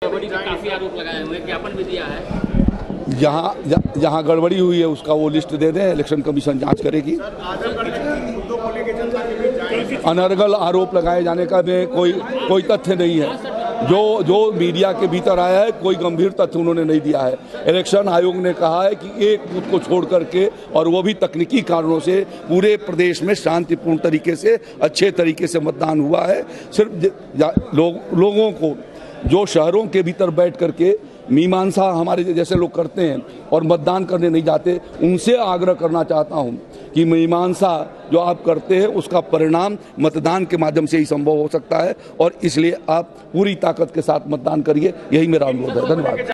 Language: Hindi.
गड़बड़ी का काफी आरोप लगाए हुए, ज्ञापन भी दिया है। जहाँ गड़बड़ी हुई है उसका वो लिस्ट दे दें, इलेक्शन कमीशन जांच करेगी। अनर्गल आरोप लगाए जाने का में कोई तथ्य नहीं है। जो मीडिया के भीतर आया है, कोई गंभीर तथ्य उन्होंने नहीं दिया है। इलेक्शन आयोग ने कहा है कि एक बूथ को छोड़ करके, और वो भी तकनीकी कारणों से, पूरे प्रदेश में शांतिपूर्ण तरीके से, अच्छे तरीके से मतदान हुआ है। सिर्फ लोगों को जो शहरों के भीतर बैठ करके मीमांसा हमारे जैसे लोग करते हैं और मतदान करने नहीं जाते, उनसे आग्रह करना चाहता हूं कि मीमांसा जो आप करते हैं उसका परिणाम मतदान के माध्यम से ही संभव हो सकता है, और इसलिए आप पूरी ताकत के साथ मतदान करिए। यही मेरा अनुरोध है। धन्यवाद।